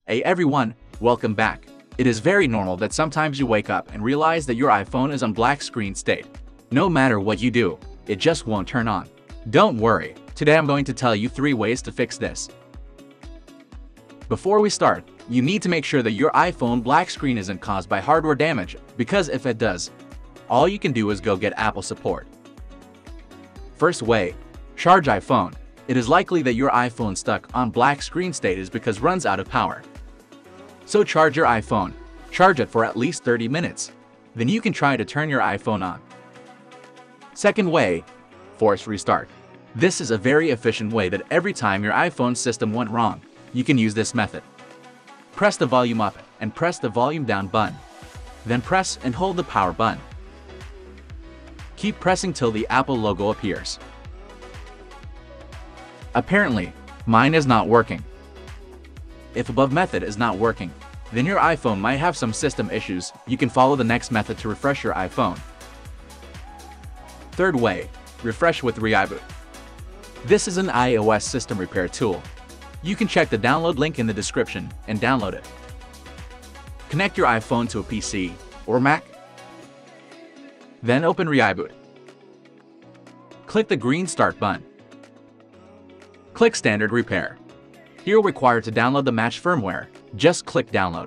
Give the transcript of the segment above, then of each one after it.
Hey everyone, welcome back. It is very normal that sometimes you wake up and realize that your iPhone is on black screen state. No matter what you do, it just won't turn on. Don't worry, today I'm going to tell you 3 ways to fix this. Before we start, you need to make sure that your iPhone black screen isn't caused by hardware damage, because if it does, all you can do is go get Apple support. First way, charge iPhone. It is likely that your iPhone stuck on black screen state is because runs out of power. So charge your iPhone. Charge it for at least 30 minutes. Then you can try to turn your iPhone on. Second way, force restart. This is a very efficient way that every time your iPhone system went wrong, you can use this method. Press the volume up and press the volume down button. Then press and hold the power button. Keep pressing till the Apple logo appears. Apparently, mine is not working. If above method is not working, then your iPhone might have some system issues. You can follow the next method to refresh your iPhone. Third way, refresh with ReiBoot. This is an iOS system repair tool. You can check the download link in the description and download it. Connect your iPhone to a PC or Mac. Then open ReiBoot. Click the green Start button. Click Standard Repair. You're required to download the matched firmware. Just click Download.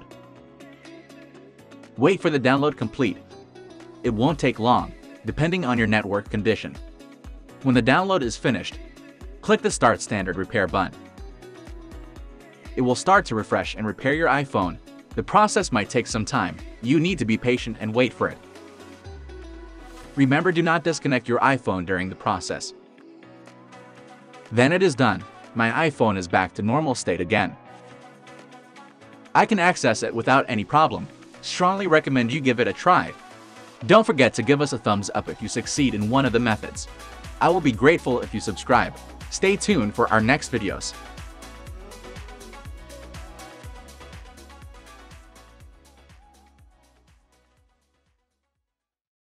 Wait for the download complete. It won't take long, depending on your network condition. When the download is finished, click the Start Standard Repair button. It will start to refresh and repair your iPhone. The process might take some time. You need to be patient and wait for it. Remember, do not disconnect your iPhone during the process. Then it is done. My iPhone is back to normal state again. I can access it without any problem. Strongly recommend you give it a try. Don't forget to give us a thumbs up if you succeed in one of the methods. I will be grateful if you subscribe. Stay tuned for our next videos.